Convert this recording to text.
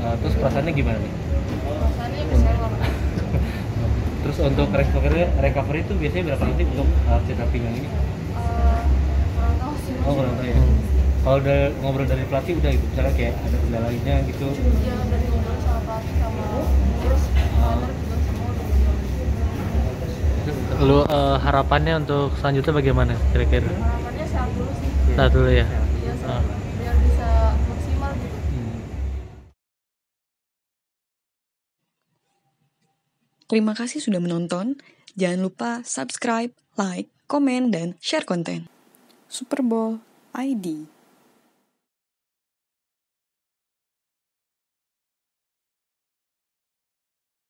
Terus perasaannya gimana nih? Perasaannya kecewa. Terus untuk recovery itu biasanya berapa detik untuk cedera pinggang ini? Kurang tahu sih mas. Oh kurang tahu ya. Kalau udah ngobrol dari pelatih udah gitu, misalnya kayak ada kendala lainnya gitu. Ya dari ngobrol sama pelatih sama terus trainer juga semua udah bilang. Lu harapannya untuk selanjutnya bagaimana kira-kira? Harapannya sehat dulu sih. Saat dulu ya. Iya sehat dulu biar bisa maksimal gitu. Terima kasih sudah menonton. Jangan lupa subscribe, like, komen, dan share konten. Super Bowl ID